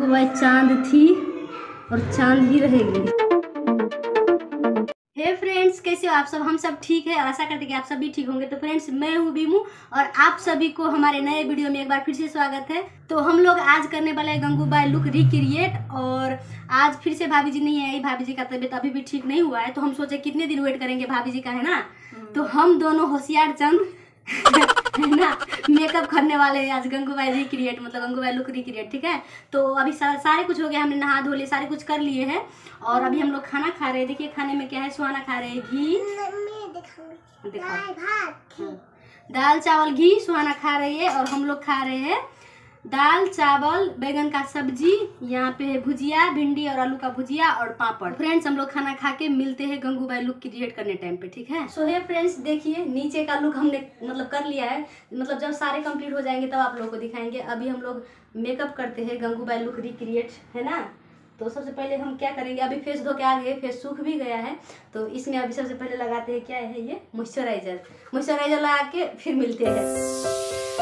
गंगूबाई चांद थी और चांद ही रहेगी। हे फ्रेंड्स, कैसे हो आप सब? हम सब ठीक है, आशा करते हैं कि आप सभी ठीक होंगे। तो फ्रेंड्स, मैं हूँ बीमू और आप सभी को हमारे नए वीडियो में एक बार फिर से स्वागत है। तो हम लोग आज करने वाले हैं गंगूबाई लुक रिक्रिएट। और आज फिर से भाभी जी नहीं आई। भाभी जी का तबीयत अभी भी ठीक नहीं हुआ है, तो हम सोचे कितने दिन वेट करेंगे भाभी जी का, है ना। तो हम दोनों होशियार चंद है ना, मेकअप करने वाले हैं आज गंगूबाई रिक्रिएट, मतलब गंगूबाई लुक रिक्रिएट। ठीक है, तो अभी सारे कुछ हो गया, हमने नहा धो लिए, सारे कुछ कर लिए हैं। और अभी हम लोग खाना खा रहे हैं। देखिए खाने में क्या है। सुहाना खा रहे हैं घी, दाल चावल घी सुहाना खा रही है। और हम लोग खा रहे हैं दाल चावल बैगन का सब्जी, यहाँ पे है भुजिया, भिंडी और आलू का भुजिया और पापड़। फ्रेंड्स, हम लोग खाना खा के मिलते हैं गंगूबाई लुक क्रिएट करने टाइम पे, ठीक है। सो है फ्रेंड्स, देखिए नीचे का लुक हमने मतलब कर लिया है। मतलब जब सारे कंप्लीट हो जाएंगे तब आप लोगों को दिखाएंगे। अभी हम लोग मेकअप करते हैं गंगूबाई लुक रिक्रिएट, है ना। तो सबसे पहले हम क्या करेंगे, अभी फेस धो के आ गए, फेस सूख भी गया है। तो इसमें अभी सबसे पहले लगाते हैं, क्या है ये, मॉइस्चराइजर लगा के फिर मिलते हैं।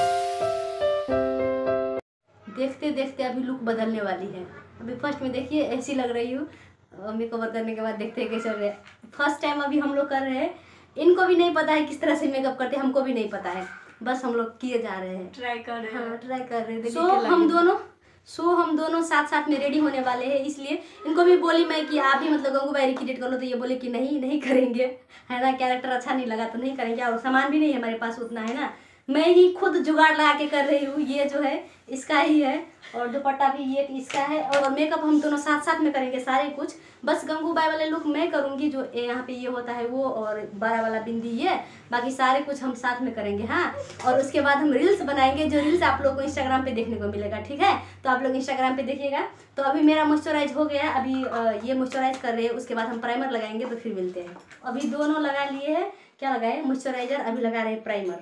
देखते देखते अभी लुक बदलने वाली है। अभी फर्स्ट में देखिए ऐसी लग रही हूँ, मेकअप करने के बाद देखते हैं कैसे हो रहा है। फर्स्ट टाइम अभी हम लोग कर रहे हैं, इनको भी नहीं पता है किस तरह से मेकअप करते हैं, हमको भी नहीं पता है, बस हम लोग किए जा रहे हैं, ट्राई कर रहे हैं। हाँ, ट्राई कर रहे हैं। सो हम दोनों साथ साथ में रेडी होने वाले हैं। इसलिए इनको भी बोली मैं कि आप भी मतलब गंगूबाई रिक्रिएट कर लो, तो ये बोले कि नहीं करेंगे, है ना, कैरेक्टर अच्छा नहीं लगा तो नहीं करेंगे। और सामान भी नहीं है हमारे पास उतना, है ना, मैं ही खुद जुगाड़ लगा के कर रही हूँ। ये जो है इसका ही है, और दुपट्टा भी ये इसका है। और मेकअप हम दोनों साथ साथ में करेंगे सारे कुछ। बस गंगूबाई वाले लुक मैं करूँगी, जो यहाँ पे ये होता है वो, और 12 वाला बिंदी ये, बाकी सारे कुछ हम साथ में करेंगे। हाँ, और उसके बाद हम रील्स बनाएंगे, जो रील्स आप लोगों को इंस्टाग्राम पे देखने को मिलेगा, ठीक है। तो आप लोग इंस्टाग्राम पे देखिएगा। तो अभी मेरा मॉइस्चराइज हो गया, अभी ये मॉइस्चराइज कर रहे हैं, उसके बाद हम प्राइमर लगाएंगे, तो फिर मिलते हैं। अभी दोनों लगा लिए हैं, क्या लगाए, मॉइस्चराइजर, अभी लगा रहे हैं प्राइमर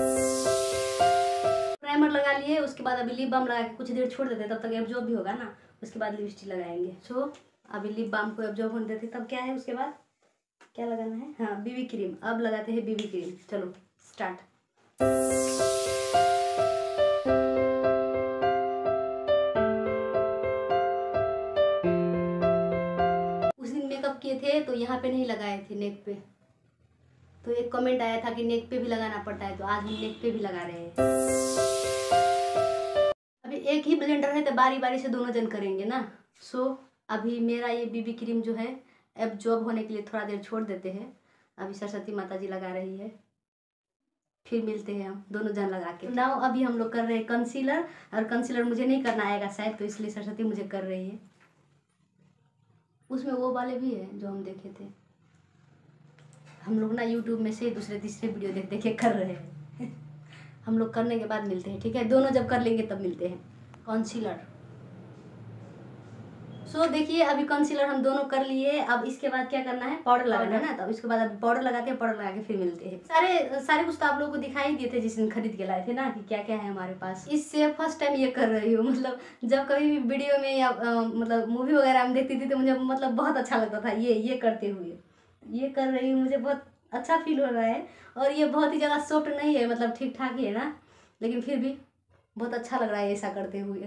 लगा लिए। उसके बाद अभी लिप बाम लगा के कुछ देर छोड़ देते हैं, तब तक एब्जॉर्ब भी होगा ना। उसके बाद लिपस्टिक लगाएंगे। सो अभी लिप बाम को एब्जॉर्ब होने देते, तब क्या है उसके बाद क्या लगाना है, हाँ बीबी क्रीम। अब लगाते हैं बीबी क्रीम, चलो स्टार्ट। उस दिन मेकअप किए थे तो यहाँ पे नहीं लगाए थे, नेक पे। तो एक कमेंट आया था कि नेक पे भी लगाना पड़ता है, तो आज हम नेक पे भी लगा रहे हैं। अभी एक ही ब्लेंडर है, तो बारी बारी से दोनों जन करेंगे ना। सो अभी मेरा ये बीबी क्रीम जो है एब्जॉर्ब होने के लिए थोड़ा देर छोड़ देते हैं। अभी सरस्वती माता जी लगा रही है, फिर मिलते हैं हम दोनों जन लगा के। नाउ अभी हम लोग कर रहे हैं कंसीलर, और कंसीलर मुझे नहीं करना आएगा शायद, तो इसलिए सरस्वती मुझे कर रही है। उसमें वो वाले भी है जो हम देखे थे, हम लोग ना यूट्यूब में से दूसरे तीसरे वीडियो देख देख के कर रहे हैं। हम लोग करने के बाद मिलते हैं, ठीक है। दोनों जब कर लेंगे तब मिलते हैं। कंसीलर, सो देखिए अभी कंसीलर हम दोनों कर लिए। अब इसके बाद क्या करना है, पाउडर लगाना है ना। तब इसके बाद अभी पाउडर लगाते हैं, पाउडर लगा के फिर मिलते हैं। सारे कुछ तो आप लोगों को दिखाई दिए थे जिस दिन खरीद के लाए थे ना, कि क्या क्या है हमारे पास। इससे फर्स्ट टाइम ये कर रही हूँ। मतलब जब कभी भी वीडियो में या मतलब मूवी वगैरह में देखती थी, तो मुझे मतलब बहुत अच्छा लगता था ये करते हुए। ये कर रही हूँ, मुझे बहुत अच्छा फील हो रहा है। और ये बहुत ही ज़्यादा सॉफ्ट नहीं है, मतलब ठीक ठाक ही है ना, लेकिन फिर भी बहुत अच्छा लग रहा है ऐसा करते हुए।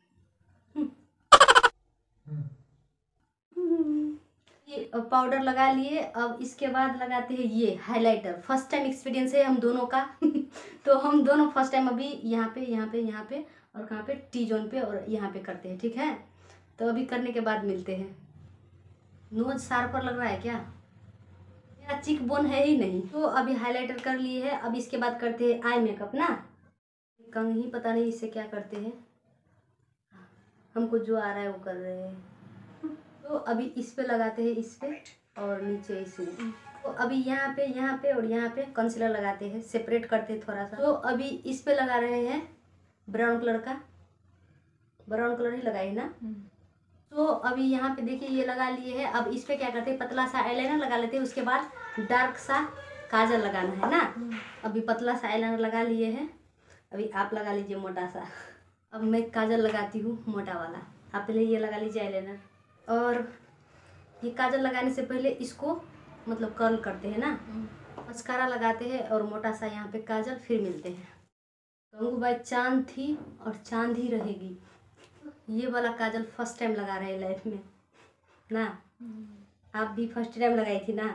ये पाउडर लगा लिए। अब इसके बाद लगाते हैं ये हाइलाइटर। फर्स्ट टाइम एक्सपीरियंस है हम दोनों का। तो हम दोनों फर्स्ट टाइम अभी यहाँ पे और कहाँ पे, टी जोन पे और यहाँ पे करते हैं, ठीक है। तो अभी करने के बाद मिलते हैं। नोज शार्पर लग रहा है क्या, मेरा चिक बोन है ही नहीं। तो अभी हाइलाइटर कर लिए है। अब इसके बाद करते हैं आई मेकअप ना। कंघी पता नहीं इससे क्या करते हैं, हमको जो आ रहा है वो कर रहे हैं। तो अभी इस पे लगाते हैं, इस पे और नीचे इसमें। तो अभी यहाँ पे और यहाँ पे कंसीलर लगाते हैं, सेपरेट करते हैं थोड़ा सा। तो अभी इस पे लगा रहे हैं ब्राउन कलर का, ब्राउन कलर ही लगाए ना। तो अभी यहाँ पे देखिए ये लगा लिए है। अब इस पे क्या करते हैं, पतला सा आईलाइनर लगा लेते हैं। उसके बाद डार्क सा काजल लगाना है ना। अभी पतला सा आईलाइनर लगा लिए हैं, अभी आप लगा लीजिए मोटा सा। अब मैं काजल लगाती हूँ मोटा वाला, आप पहले ये लगा लीजिए आईलाइनर। और ये काजल लगाने से पहले इसको मतलब कर्ल करते हैं ना, मस्कारा लगाते हैं और मोटा सा यहाँ पे काजल, फिर मिलते हैं। गंगूबाई चांद थी और चांद ही रहेगी। ये वाला काजल फर्स्ट टाइम लगा रहे हैं लाइफ में ना। आप भी फर्स्ट टाइम लगाई थी ना।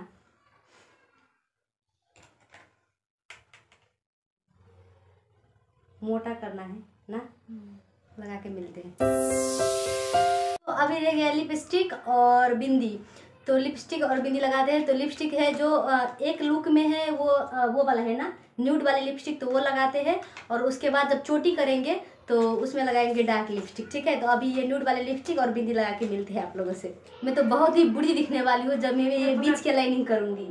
मोटा करना है ना, लगा के मिलते हैं। तो अभी रह गया लिपस्टिक और बिंदी। तो लिपस्टिक और बिंदी लगाते हैं। तो लिपस्टिक है जो एक लुक में है वो वाला है ना, न्यूड वाली लिपस्टिक, तो वो लगाते हैं। और उसके बाद जब चोटी करेंगे तो उसमें लगाएंगे डार्क लिपस्टिक, ठीक है। तो अभी ये न्यूड वाले लिपस्टिक और बिंदी लगा के मिलते हैं आप लोगों से। मैं तो बहुत ही बुरी दिखने वाली हूँ जब मैं ये बीच के लाइनिंग करूँगी।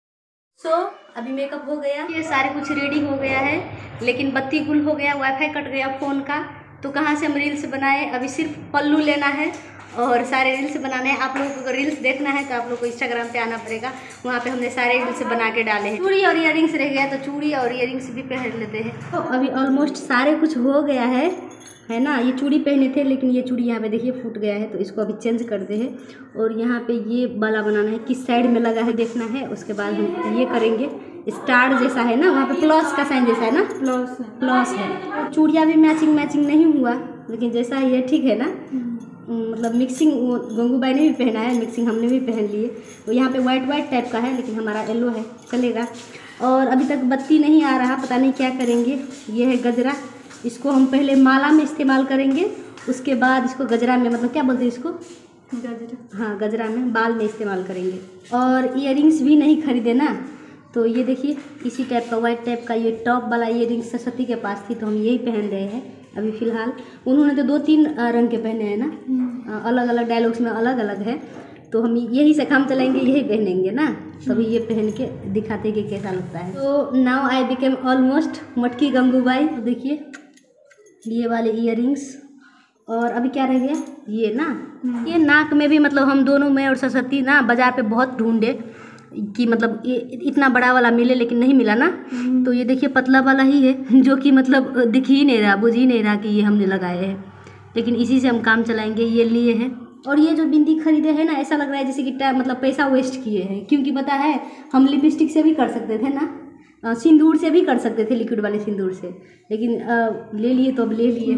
अभी मेकअप हो गया, ये सारे कुछ रेडी हो गया है, लेकिन बत्ती गुल हो गया, वाईफाई कट गया फ़ोन का। तो कहाँ से हम रील्स बनाए। अभी सिर्फ पल्लू लेना है और सारे रील्स बनाने हैं। आप लोगों को अगर रील्स देखना है तो आप लोग को इंस्टाग्राम पे आना पड़ेगा, वहाँ पे हमने सारे रील्स बना के डाले हैं। चूड़ी और इयररिंग्स रह गया, तो चूड़ी और इयररिंग्स भी पहन लेते हैं। तो अभी ऑलमोस्ट सारे कुछ हो गया है ना। ये चूड़ी पहने थे, लेकिन ये चूड़ी यहाँ पे देखिए फूट गया है, तो इसको अभी चेंज करते हैं। और यहाँ पे ये बाला बनाना है, किस साइड में लगा है देखना है। उसके बाद हम ये करेंगे, स्टार जैसा है ना, वहाँ पे प्लस का साइन जैसा है ना, प्लस है। चूड़िया भी मैचिंग नहीं हुआ, लेकिन जैसा ये ठीक है ना। मतलब मिक्सिंग गंगूबाई ने भी पहना है, मिक्सिंग हमने भी पहन लिए। तो यहाँ पे वाइट टाइप का है, लेकिन हमारा येलो है, चलेगा। और अभी तक बत्ती नहीं आ रहा, पता नहीं क्या करेंगे। ये है गजरा, इसको हम पहले माला में इस्तेमाल करेंगे, उसके बाद इसको गजरा में, मतलब क्या बोलते हैं इसको, गजरा। हाँ, गजरा में, बाल में इस्तेमाल करेंगे। और इयररिंग्स भी नहीं खरीदे ना, तो ये देखिए इसी टाइप का वाइट टाइप का ये टॉप वाला इयररिंग्स सरस्वती के पास थी, तो हम यही पहन रहे हैं अभी फ़िलहाल। उन्होंने तो 2-3 रंग के पहने हैं ना, अलग अलग डायलॉग्स में अलग अलग है। तो हम यही से काम चलाएंगे, यही पहनेंगे ना, तभी ये पहन के दिखाते कि कैसा लगता है। तो नाउ आई बिकेम ऑलमोस्ट मटकी गंगूबाई। देखिए ये वाले इयररिंग्स, और अभी क्या रह गया ये ना, ये नाक में भी, मतलब हम दोनों में और सरस्वती ना बाज़ार पे बहुत ढूंढे कि मतलब ये इतना बड़ा वाला मिले, लेकिन नहीं मिला ना। तो ये देखिए पतला वाला ही है, जो कि मतलब दिख ही नहीं रहा, बुझ ही नहीं रहा कि ये हमने लगाए हैं, लेकिन इसी से हम काम चलाएंगे। ये लिए हैं। और ये जो बिंदी खरीदे हैं ना, ऐसा लग रहा है जैसे कि मतलब पैसा वेस्ट किए हैं, क्योंकि पता है हम लिपस्टिक से भी कर सकते थे ना, सिंदूर से भी कर सकते थे, लिक्विड वाले सिंदूर से, लेकिन ले लिए तो अब ले लिए।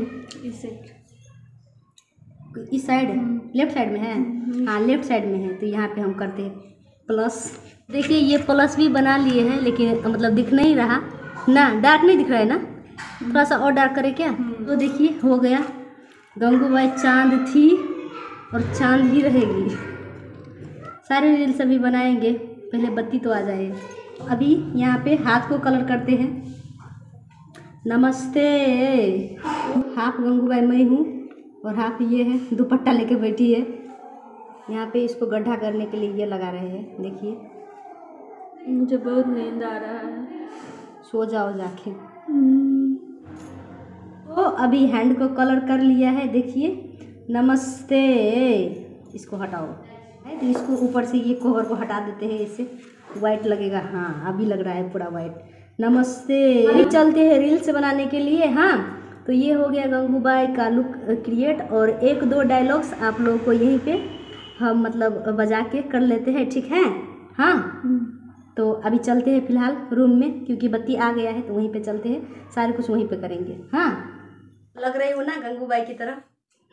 इस साइड लेफ्ट साइड में है, हाँ लेफ्ट साइड में है, तो यहाँ पे हम करते हैं प्लस। देखिए ये प्लस भी बना लिए हैं, लेकिन मतलब दिख नहीं रहा ना, डार्क नहीं दिख रहा है ना, थोड़ा सा और डार्क करें क्या। तो देखिए हो गया, गंगूबाई चांद थी और चांद ही रहेगी। सारे रील्स अभी बनाएंगे, पहले बत्ती तो आ जाए। अभी यहाँ पे हाथ को कलर करते हैं। नमस्ते। हाफ गंगूबाई मैं हूँ और हाफ ये है, दुपट्टा लेके बैठी है। यहाँ पे इसको गड्ढा करने के लिए ये लगा रहे हैं। देखिए मुझे बहुत नींद आ रहा है, सो जाओ जाके। तो अभी हैंड को कलर कर लिया है, देखिए नमस्ते। इसको हटाओ, तो इसको ऊपर से ये कवर को हटा देते हैं, इससे वाइट लगेगा। हाँ अभी लग रहा है पूरा वाइट। नमस्ते। अभी चलते हैं रील्स बनाने के लिए। हाँ तो ये हो गया गंगूबाई का लुक क्रिएट, और 1-2 डायलॉग्स आप लोगों को यहीं पे हम मतलब बजा के कर लेते हैं, ठीक है। हाँ तो अभी चलते हैं फिलहाल रूम में, क्योंकि बत्ती आ गया है, तो वहीं पे चलते हैं, सारे कुछ वहीं पे करेंगे। हाँ लग रही हो ना गंगूबाई की तरह।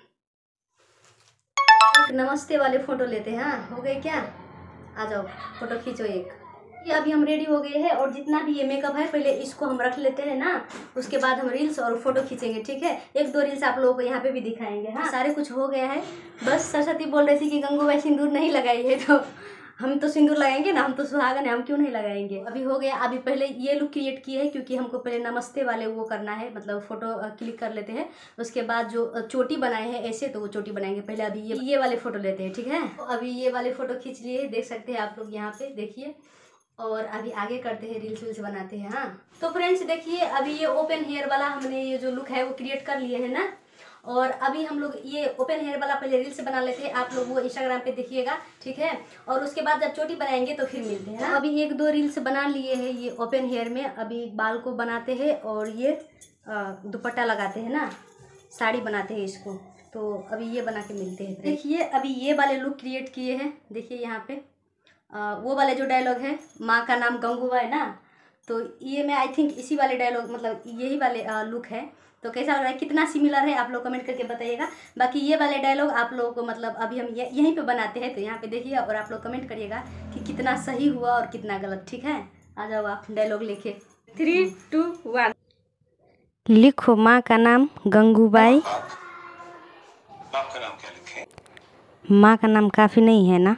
एक नमस्ते वाले फोटो लेते हैं। हाँ हो गए क्या, आ जाओ फोटो खींचो एक। ये अभी हम रेडी हो गए हैं, और जितना भी ये मेकअप है पहले इसको हम रख लेते हैं ना, उसके बाद हम रील्स और फोटो खींचेंगे, ठीक है। 1-2 रील्स आप लोगों को यहाँ पे भी दिखाएंगे। हाँ सारे कुछ हो गया है। बस सरस्वती बोल रही थी कि गंगूबाई सिंदूर नहीं लगाई है, तो हम तो सिंदूर लगाएंगे ना, हम तो सुहागन है, हम क्यों नहीं लगाएंगे। अभी हो गया। अभी पहले ये लुक क्रिएट किए हैं, क्योंकि हमको पहले नमस्ते वाले वो करना है, मतलब फोटो क्लिक कर लेते हैं। उसके बाद जो चोटी बनाए हैं ऐसे, तो वो चोटी बनाएंगे। पहले अभी ये वाले फोटो लेते हैं, ठीक है। तो अभी ये वाले फोटो खींच लिए, देख सकते हैं आप लोग यहाँ पे, देखिए। और अभी आगे करते हैं, रील्स वील्स बनाते हैं। हाँ तो फ्रेंड्स देखिए, अभी ये ओपन हेयर वाला हमने ये जो लुक है वो क्रिएट कर लिए है ना। और अभी हम लोग ये ओपन हेयर वाला पहले रील्स बना लेते हैं, आप लोग वो इंस्टाग्राम पे देखिएगा, ठीक है। और उसके बाद जब चोटी बनाएंगे तो फिर मिलते हैं। अभी 1-2 रील्स बना लिए हैं ये ओपन हेयर में। अभी बाल को बनाते हैं और ये दुपट्टा लगाते हैं ना, साड़ी बनाते हैं इसको। तो अभी ये बना के मिलते हैं। देखिए अभी ये वाले लुक क्रिएट किए हैं, देखिए यहाँ पे वो वाले जो डायलॉग है, माँ का नाम गंगूबाई ना, तो ये मैं आई थिंक इसी वाले डायलॉग मतलब यही वाले लुक है। तो कैसा लग रहा है, कितना सिमिलर है आप लोग कमेंट करके बताइएगा। बाकी ये वाले डायलॉग आप लोगों को मतलब अभी हम यहीं पे बनाते हैं, तो यहाँ पे देखिएगा और आप लोग कमेंट करिएगा कि कितना सही हुआ और कितना गलत। ठीक है, आ जाओ आप डायलॉग लेके। 3, 2, 1। लिखो माँ का नाम गंगूबाई। बाप का नाम क्या लिखें? माँ का नाम काफ़ी नहीं है ना,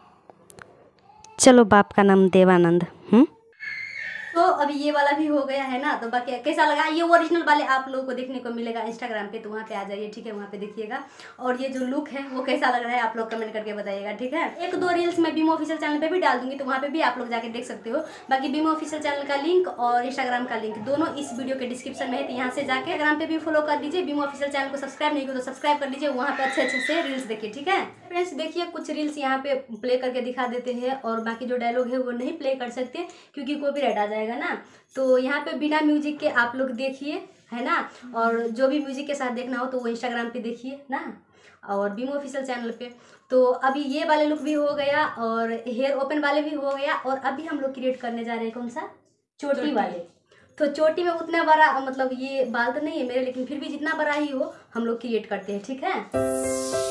चलो बाप का नाम देवानंद। तो अभी ये वाला भी हो गया है ना। तो बाकी कैसा लगा, ये ओरिजिनल वाले आप लोगों को देखने को मिलेगा इंस्टाग्राम पे, तो वहाँ पे आ जाइए। ठीक है, वहाँ पे देखिएगा। और ये जो लुक है वो कैसा लग रहा है आप लोग कमेंट करके बताइएगा। ठीक है, 1-2 रील्स मैं बीमो ऑफिशियल चैनल पे भी डाल दूंगी, तो वहाँ पे भी आप लोग जाके देख सकते हो। बाकी बीमो ऑफिशियल चैनल का लिंक और इंस्टाग्राम का लिंक दोनों इस वीडियो के डिस्क्रिप्शन में है, तो यहाँ से जाके इंस्टाग्राम पे भी फॉलो कर दीजिए। बीमो ऑफिशियल चैनल को सब्सक्राइब नहीं किया तो सब्सक्राइब कर लीजिए, वहाँ पे अच्छे से रील्स देखिए। ठीक है फ्रेंड्स, देखिए कुछ रील्स यहाँ पे प्ले करके दिखा देते हैं, और बाकी जो डायलॉग है वो नहीं प्ले कर सकते क्योंकि कॉपीराइट आ जाएगा ना। तो यहाँ पे बिना म्यूजिक के आप लोग देखिए, है ना। और जो भी म्यूजिक के साथ देखना हो तो वो इंस्टाग्राम पे देखिए ना, और बीमो ऑफिशियल चैनल पे। तो अभी ये वाले लुक भी हो गया और हेयर ओपन वाले भी हो गया, और अभी हम लोग क्रिएट करने जा रहे हैं कौन सा, चोटी वाले। तो चोटी में उतना बड़ा मतलब ये बाल तो नहीं है मेरे, लेकिन फिर भी जितना बड़ा ही हो हम लोग क्रिएट करते हैं। ठीक है,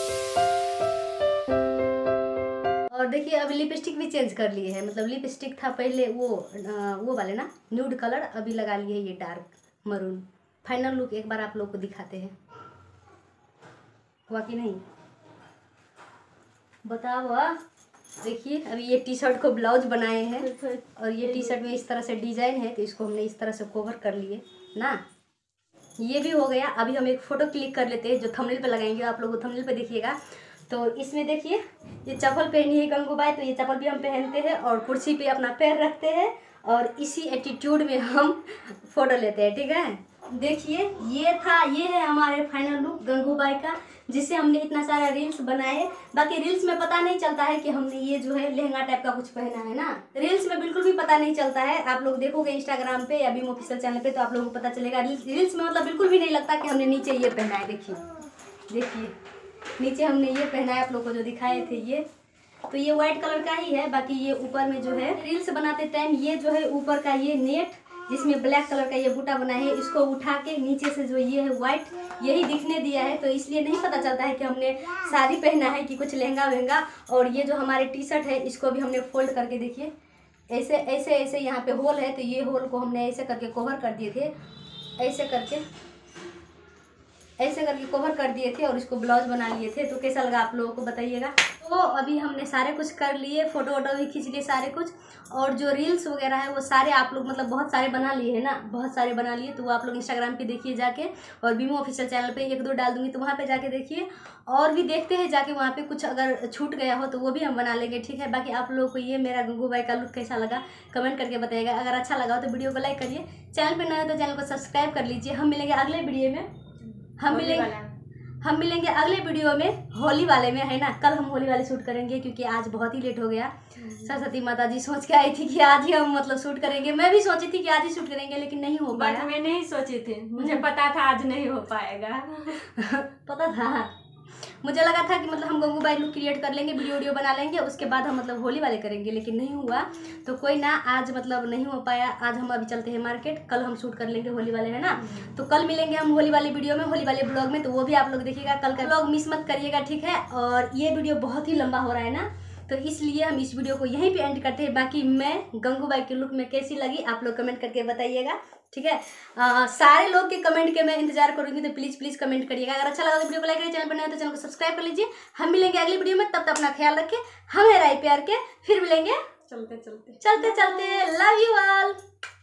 और देखिए अभी लिपस्टिक भी चेंज कर लिए हैं। मतलब लिपस्टिक था पहले वो वाले ना न्यूड कलर, अभी लगा लिए ये डार्क मरून। फाइनल लुक एक बार आप लोग को दिखाते हैं, हुआ कि नहीं बताओ। देखिए अभी ये टी शर्ट को ब्लाउज बनाए हैं, और ये टी शर्ट में इस तरह से डिजाइन है, तो इसको हमने इस तरह से कवर कर लिए ना। ये भी हो गया। अभी हम एक फ़ोटो क्लिक कर लेते हैं जो थंबनेल पे लगाएंगे, आप लोग थंबनेल पे देखिएगा। तो इसमें देखिए ये चप्पल पहनी है गंगूबाई, तो ये चप्पल भी हम पहनते हैं और कुर्सी पे अपना पैर रखते हैं और इसी एटीट्यूड में हम फोटो लेते हैं। ठीक है, देखिए ये है हमारे फाइनल लुक गंगूबाई का, जिससे हमने इतना सारा रील्स बनाए। बाकी रील्स में पता नहीं चलता है कि हमने ये जो है लहंगा टाइप का कुछ पहना है ना, रील्स में बिल्कुल भी पता नहीं चलता है। आप लोग देखोगे इंस्टाग्राम पे या बीमो ऑफिशियल चैनल पे तो आप लोगों को पता चलेगा। रील्स में मतलब बिल्कुल भी नहीं लगता कि हमने नीचे ये पहना है। देखिए नीचे हमने ये पहना है, आप लोग को जो दिखाए थे ये, तो ये व्हाइट कलर का ही है। बाकी ये ऊपर में जो है रील्स बनाते टाइम ये जो है ऊपर का ये नेट जिसमें ब्लैक कलर का ये बूटा बना है, इसको उठा के नीचे से जो ये है व्हाइट यही दिखने दिया है, तो इसलिए नहीं पता चलता है कि हमने साड़ी पहना है कि कुछ लहंगा वहंगा। और ये जो हमारे टी शर्ट है इसको भी हमने फोल्ड करके देखिए ऐसे ऐसे ऐसे यहाँ पे होल है, तो ये होल को हमने ऐसे करके कवर कर दिए थे, ऐसे करके कवर कर दिए थे और इसको ब्लाउज बना लिए थे। तो कैसा लगा आप लोगों को बताइएगा। तो अभी हमने सारे कुछ कर लिए, फोटो वोटो भी खींच लिए सारे कुछ, और जो रील्स वगैरह है वो सारे आप लोग मतलब बहुत सारे बना लिए है ना, बहुत सारे बना लिए। तो वो आप लोग इंस्टाग्राम पे देखिए जाके, और बीमो ऑफिशियल चैनल पे 1-2 डाल दूंगी, तो वहाँ पे जाके देखिए। और भी देखते हैं जाके वहाँ पे कुछ अगर छूट गया हो तो वो भी हम बना लेंगे। ठीक है, बाकी आप लोगों को ये मेरा गंगूबाई का लुक कैसा लगा कमेंट करके बताइएगा। अगर अच्छा लगा हो तो वीडियो को लाइक करिए, चैनल पर नए हो तो चैनल को सब्सक्राइब कर लीजिए। हम मिलेंगे अगले वीडियो में, हम मिलेंगे अगले वीडियो में होली वाले में, है ना। कल हम होली वाले शूट करेंगे क्योंकि आज बहुत ही लेट हो गया। सरस्वती माता जी सोच के आई थी कि आज ही हम मतलब शूट करेंगे, मैं भी सोची थी कि आज ही शूट करेंगे, लेकिन नहीं हो पाया। मैं नहीं सोची थी, मुझे पता था आज नहीं हो पाएगा। पता था, मुझे लगा था कि मतलब हम गंगूबाई लुक क्रिएट कर लेंगे, वीडियो बना लेंगे, उसके बाद हम मतलब होली वाले करेंगे, लेकिन नहीं हुआ। तो कोई ना, आज मतलब नहीं हो पाया। आज हम अभी चलते हैं मार्केट, कल हम शूट कर लेंगे होली वाले, है ना। तो कल मिलेंगे हम होली वाली वीडियो में, होली वाले ब्लॉग में, तो वो भी आप लोग देखिएगा। कल का ब्लॉग मिस मत करिएगा, ठीक है। और ये वीडियो बहुत ही लंबा हो रहा है ना, तो इसलिए हम इस वीडियो को यहीं पे एंड करते हैं। बाकी मैं गंगूबाई के लुक में कैसी लगी आप लोग कमेंट करके बताइएगा, ठीक है। सारे लोग के कमेंट के मैं इंतजार करूंगी, तो प्लीज़ कमेंट करिएगा। अगर अच्छा लगा तो वीडियो को लाइक करिए, चैनल पर नए हो तो चैनल को सब्सक्राइब कर लीजिए। हम मिलेंगे अगली वीडियो में, तब तक अपना ख्याल रखें, हमें राय प्यार के, फिर मिलेंगे चलते लव यू ऑल।